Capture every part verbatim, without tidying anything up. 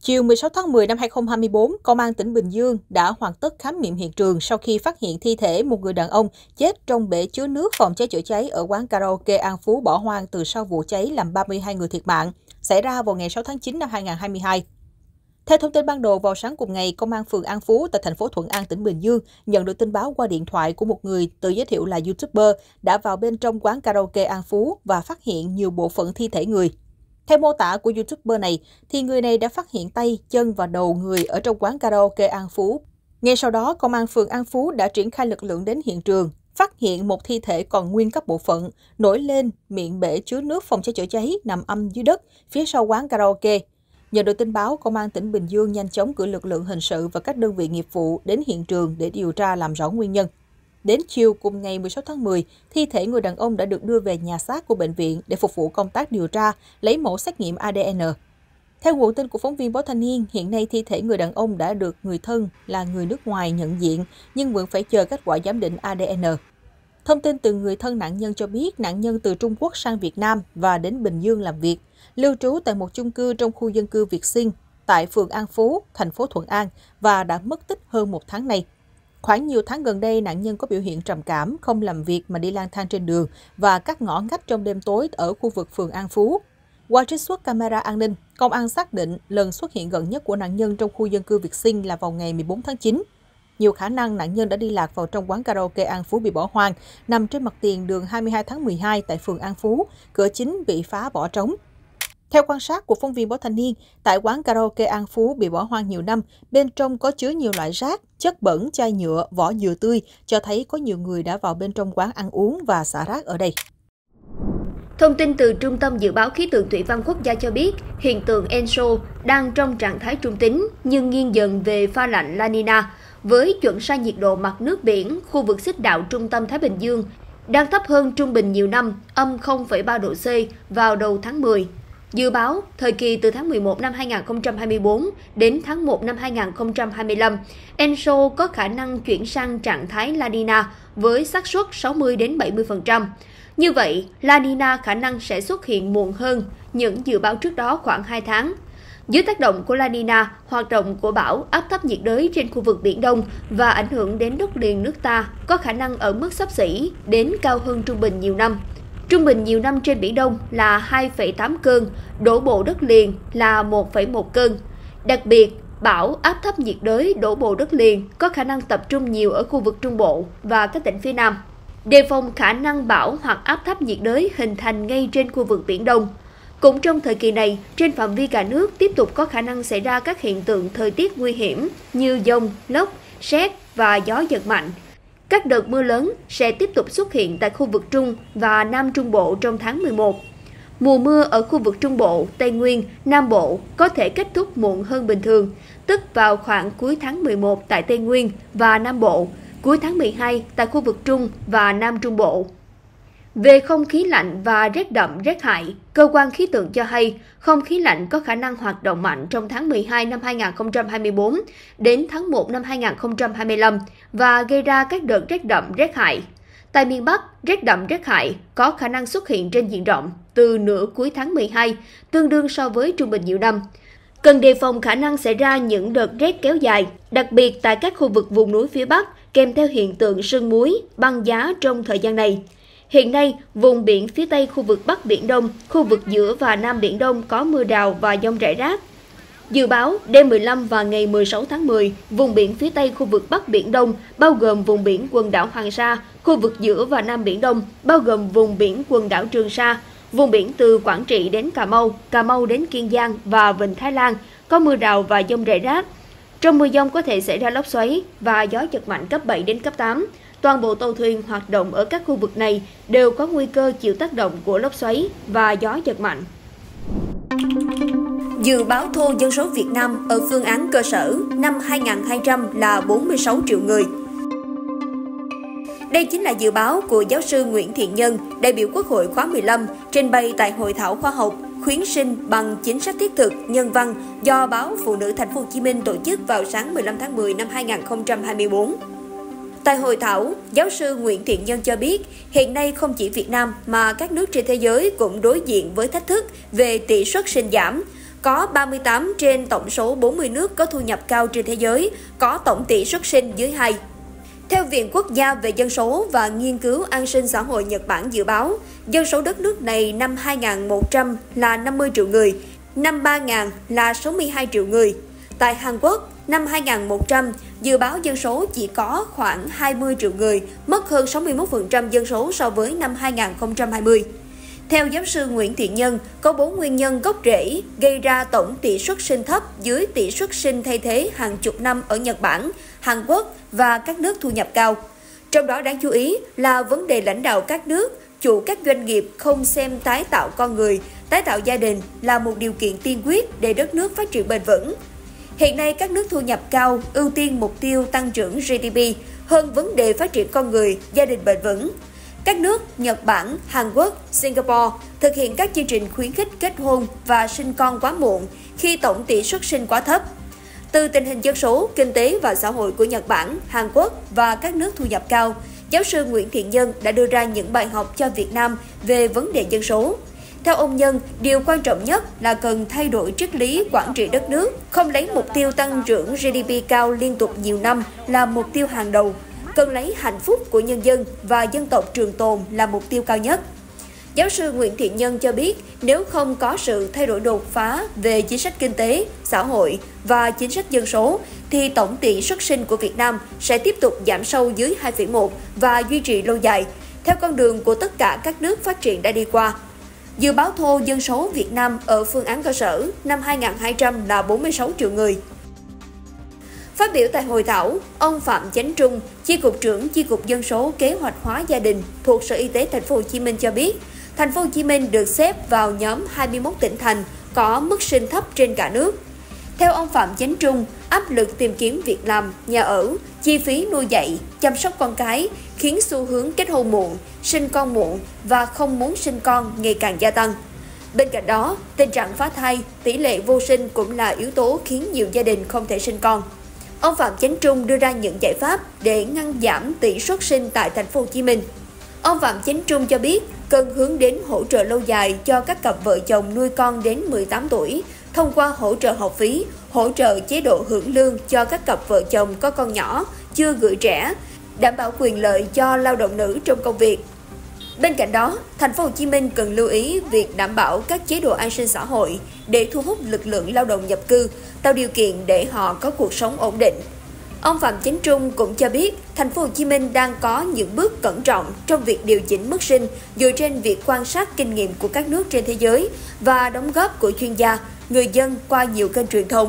Chiều mười sáu tháng mười năm hai nghìn không trăm hai mươi tư, Công an tỉnh Bình Dương đã hoàn tất khám nghiệm hiện trường sau khi phát hiện thi thể một người đàn ông chết trong bể chứa nước phòng cháy chữa cháy ở quán karaoke An Phú bỏ hoang từ sau vụ cháy làm ba mươi hai người thiệt mạng, xảy ra vào ngày sáu tháng chín năm hai nghìn không trăm hai mươi hai. Theo thông tin ban đầu, vào sáng cùng ngày, Công an phường An Phú tại thành phố Thuận An, tỉnh Bình Dương nhận được tin báo qua điện thoại của một người tự giới thiệu là YouTuber đã vào bên trong quán karaoke An Phú và phát hiện nhiều bộ phận thi thể người. Theo mô tả của YouTuber này, thì người này đã phát hiện tay, chân và đầu người ở trong quán karaoke An Phú. Ngay sau đó, Công an phường An Phú đã triển khai lực lượng đến hiện trường, phát hiện một thi thể còn nguyên các bộ phận, nổi lên miệng bể chứa nước phòng cháy chữa cháy nằm âm dưới đất, phía sau quán karaoke. Nhận được tin báo, Công an tỉnh Bình Dương nhanh chóng cử lực lượng hình sự và các đơn vị nghiệp vụ đến hiện trường để điều tra làm rõ nguyên nhân. Đến chiều cùng ngày mười sáu tháng mười, thi thể người đàn ông đã được đưa về nhà xác của bệnh viện để phục vụ công tác điều tra, lấy mẫu xét nghiệm A D N. Theo nguồn tin của phóng viên Báo Thanh Niên, hiện nay thi thể người đàn ông đã được người thân là người nước ngoài nhận diện, nhưng vẫn phải chờ kết quả giám định A D N. Thông tin từ người thân nạn nhân cho biết, nạn nhân từ Trung Quốc sang Việt Nam và đến Bình Dương làm việc, lưu trú tại một chung cư trong khu dân cư Việt Sinh, tại phường An Phú, thành phố Thuận An và đã mất tích hơn một tháng nay. Khoảng nhiều tháng gần đây, nạn nhân có biểu hiện trầm cảm, không làm việc mà đi lang thang trên đường và các ngõ ngách trong đêm tối ở khu vực phường An Phú. Qua trích xuất camera an ninh, công an xác định lần xuất hiện gần nhất của nạn nhân trong khu dân cư Việt Sinh là vào ngày mười bốn tháng chín. Nhiều khả năng nạn nhân đã đi lạc vào trong quán karaoke An Phú bị bỏ hoang, nằm trên mặt tiền đường hai mươi hai tháng mười hai tại phường An Phú, cửa chính bị phá bỏ trống. Theo quan sát của phóng viên Báo Thanh Niên, tại quán karaoke An Phú bị bỏ hoang nhiều năm, bên trong có chứa nhiều loại rác, chất bẩn, chai nhựa, vỏ dừa tươi, cho thấy có nhiều người đã vào bên trong quán ăn uống và xả rác ở đây. Thông tin từ Trung tâm Dự báo Khí tượng Thủy văn Quốc gia cho biết, hiện tượng Enso đang trong trạng thái trung tính nhưng nghiêng dần về pha lạnh La Nina, với chuẩn sai nhiệt độ mặt nước biển, khu vực xích đạo trung tâm Thái Bình Dương đang thấp hơn trung bình nhiều năm, âm không phẩy ba độ C vào đầu tháng mười. Dự báo, thời kỳ từ tháng mười một năm hai nghìn không trăm hai mươi tư đến tháng một năm hai nghìn không trăm hai mươi lăm, Enso có khả năng chuyển sang trạng thái La Nina với xác suất sáu mươi đến bảy mươi phần trăm. Như vậy, La Nina khả năng sẽ xuất hiện muộn hơn những dự báo trước đó khoảng hai tháng. Dưới tác động của La Nina, hoạt động của bão áp thấp nhiệt đới trên khu vực Biển Đông và ảnh hưởng đến đất liền nước ta có khả năng ở mức xấp xỉ đến cao hơn trung bình nhiều năm. Trung bình nhiều năm trên Biển Đông là hai phẩy tám cơn, đổ bộ đất liền là một phẩy một cơn. Đặc biệt, bão áp thấp nhiệt đới đổ bộ đất liền có khả năng tập trung nhiều ở khu vực Trung Bộ và các tỉnh phía Nam. Đề phòng khả năng bão hoặc áp thấp nhiệt đới hình thành ngay trên khu vực Biển Đông. Cũng trong thời kỳ này, trên phạm vi cả nước tiếp tục có khả năng xảy ra các hiện tượng thời tiết nguy hiểm như dông, lốc, sét và gió giật mạnh. Các đợt mưa lớn sẽ tiếp tục xuất hiện tại khu vực Trung và Nam Trung Bộ trong tháng mười một. Mùa mưa ở khu vực Trung Bộ, Tây Nguyên, Nam Bộ có thể kết thúc muộn hơn bình thường, tức vào khoảng cuối tháng mười một tại Tây Nguyên và Nam Bộ, cuối tháng mười hai tại khu vực Trung và Nam Trung Bộ. Về không khí lạnh và rét đậm rét hại, cơ quan khí tượng cho hay không khí lạnh có khả năng hoạt động mạnh trong tháng mười hai năm hai nghìn không trăm hai mươi tư đến tháng một năm hai nghìn không trăm hai mươi lăm và gây ra các đợt rét đậm rét hại. Tại miền Bắc, rét đậm rét hại có khả năng xuất hiện trên diện rộng từ nửa cuối tháng mười hai, tương đương so với trung bình nhiều năm. Cần đề phòng khả năng xảy ra những đợt rét kéo dài, đặc biệt tại các khu vực vùng núi phía Bắc, kèm theo hiện tượng sương muối, băng giá trong thời gian này. Hiện nay, vùng biển phía Tây khu vực Bắc Biển Đông, khu vực giữa và Nam Biển Đông có mưa rào và dông rải rác. Dự báo, đêm mười lăm và ngày mười sáu tháng mười, vùng biển phía Tây khu vực Bắc Biển Đông, bao gồm vùng biển quần đảo Hoàng Sa, khu vực giữa và Nam Biển Đông, bao gồm vùng biển quần đảo Trường Sa, vùng biển từ Quảng Trị đến Cà Mau, Cà Mau đến Kiên Giang và Vịnh Thái Lan, có mưa rào và dông rải rác. Trong mưa dông có thể xảy ra lốc xoáy và gió giật mạnh cấp bảy đến cấp tám. Toàn bộ tàu thuyền hoạt động ở các khu vực này đều có nguy cơ chịu tác động của lốc xoáy và gió giật mạnh. Dự báo thô dân số Việt Nam ở phương án cơ sở năm hai nghìn hai trăm là bốn mươi sáu triệu người. Đây chính là dự báo của giáo sư Nguyễn Thiện Nhân, đại biểu Quốc hội khóa mười lăm, trình bày tại hội thảo khoa học khuyến sinh bằng chính sách thiết thực nhân văn do báo Phụ nữ Thành phố Hồ Chí Minh tổ chức vào sáng mười lăm tháng mười năm hai nghìn không trăm hai mươi tư. Tại hội thảo, giáo sư Nguyễn Thiện Nhân cho biết, hiện nay không chỉ Việt Nam mà các nước trên thế giới cũng đối diện với thách thức về tỷ suất sinh giảm. có ba mươi tám trên tổng số bốn mươi nước có thu nhập cao trên thế giới, có tổng tỷ suất sinh dưới hai. Theo Viện Quốc gia về Dân số và Nghiên cứu An sinh xã hội Nhật Bản dự báo, dân số đất nước này năm hai nghìn một trăm là năm mươi triệu người, năm ba nghìn là sáu mươi hai triệu người. Tại Hàn Quốc, năm hai nghìn một trăm, dự báo dân số chỉ có khoảng hai mươi triệu người, mất hơn sáu mươi mốt phần trăm dân số so với năm hai nghìn không trăm hai mươi. Theo giáo sư Nguyễn Thiện Nhân, có bốn nguyên nhân gốc rễ gây ra tổng tỷ suất sinh thấp dưới tỷ suất sinh thay thế hàng chục năm ở Nhật Bản, Hàn Quốc và các nước thu nhập cao. Trong đó đáng chú ý là vấn đề lãnh đạo các nước, chủ các doanh nghiệp không xem tái tạo con người, tái tạo gia đình là một điều kiện tiên quyết để đất nước phát triển bền vững. Hiện nay, các nước thu nhập cao ưu tiên mục tiêu tăng trưởng giê đê pê hơn vấn đề phát triển con người, gia đình bền vững. Các nước Nhật Bản, Hàn Quốc, Singapore thực hiện các chương trình khuyến khích kết hôn và sinh con quá muộn khi tổng tỷ suất sinh quá thấp. Từ tình hình dân số, kinh tế và xã hội của Nhật Bản, Hàn Quốc và các nước thu nhập cao, giáo sư Nguyễn Thiện Nhân đã đưa ra những bài học cho Việt Nam về vấn đề dân số. Theo ông Nhân, điều quan trọng nhất là cần thay đổi triết lý quản trị đất nước, không lấy mục tiêu tăng trưởng giê đê pê cao liên tục nhiều năm là mục tiêu hàng đầu. Cần lấy hạnh phúc của nhân dân và dân tộc trường tồn là mục tiêu cao nhất. Giáo sư Nguyễn Thiện Nhân cho biết, nếu không có sự thay đổi đột phá về chính sách kinh tế, xã hội và chính sách dân số, thì tổng tỷ suất sinh của Việt Nam sẽ tiếp tục giảm sâu dưới hai phẩy một và duy trì lâu dài, theo con đường của tất cả các nước phát triển đã đi qua. Dự báo thô dân số Việt Nam ở phương án cơ sở năm hai nghìn hai trăm là bốn mươi sáu triệu người. Phát biểu tại hội thảo, ông Phạm Chánh Trung, Chi cục trưởng Chi cục Dân số Kế hoạch hóa gia đình thuộc Sở Y tế Thành phố Hồ Chí Minh cho biết, Thành phố Hồ Chí Minh được xếp vào nhóm hai mươi mốt tỉnh thành có mức sinh thấp trên cả nước. Theo ông Phạm Chánh Trung, áp lực tìm kiếm việc làm, nhà ở, chi phí nuôi dạy, chăm sóc con cái khiến xu hướng kết hôn muộn, sinh con muộn và không muốn sinh con ngày càng gia tăng. Bên cạnh đó, tình trạng phá thai, tỷ lệ vô sinh cũng là yếu tố khiến nhiều gia đình không thể sinh con. Ông Phạm Chánh Trung đưa ra những giải pháp để ngăn giảm tỷ suất sinh tại Thành phố Hồ Chí Minh. Ông Phạm Chánh Trung cho biết cần hướng đến hỗ trợ lâu dài cho các cặp vợ chồng nuôi con đến mười tám tuổi thông qua hỗ trợ học phí, hỗ trợ chế độ hưởng lương cho các cặp vợ chồng có con nhỏ, chưa gửi trẻ, đảm bảo quyền lợi cho lao động nữ trong công việc. Bên cạnh đó, Thành phố Hồ Chí Minh cần lưu ý việc đảm bảo các chế độ an sinh xã hội để thu hút lực lượng lao động nhập cư, tạo điều kiện để họ có cuộc sống ổn định. Ông Phạm Chánh Trung cũng cho biết, Thành phố Hồ Chí Minh đang có những bước cẩn trọng trong việc điều chỉnh mức sinh dựa trên việc quan sát kinh nghiệm của các nước trên thế giới và đóng góp của chuyên gia, người dân qua nhiều kênh truyền thông.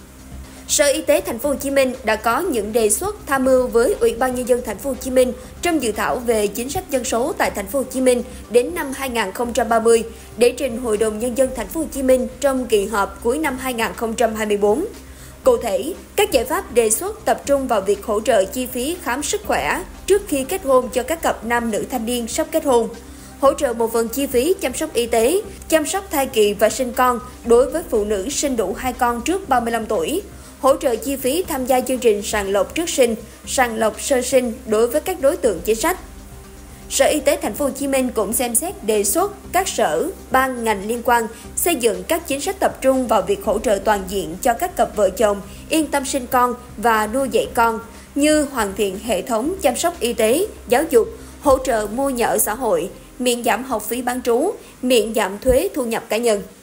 Sở Y tế Thành phố Hồ Chí Minh đã có những đề xuất tham mưu với Ủy ban Nhân dân Thành phố Hồ Chí Minh trong dự thảo về chính sách dân số tại Thành phố Hồ Chí Minh đến năm hai nghìn không trăm ba mươi để trình Hội đồng Nhân dân Thành phố Hồ Chí Minh trong kỳ họp cuối năm hai nghìn không trăm hai mươi tư. Cụ thể, các giải pháp đề xuất tập trung vào việc hỗ trợ chi phí khám sức khỏe trước khi kết hôn cho các cặp nam nữ thanh niên sắp kết hôn, hỗ trợ một phần chi phí chăm sóc y tế, chăm sóc thai kỳ và sinh con đối với phụ nữ sinh đủ hai con trước ba mươi lăm tuổi, hỗ trợ chi phí tham gia chương trình sàng lọc trước sinh, sàng lọc sơ sinh đối với các đối tượng chính sách. Sở Y tế Thành phố Hồ Chí Minh cũng xem xét đề xuất các sở, ban ngành liên quan xây dựng các chính sách tập trung vào việc hỗ trợ toàn diện cho các cặp vợ chồng yên tâm sinh con và nuôi dạy con, như hoàn thiện hệ thống chăm sóc y tế, giáo dục, hỗ trợ mua nhà ở xã hội, miễn giảm học phí bán trú, miễn giảm thuế thu nhập cá nhân.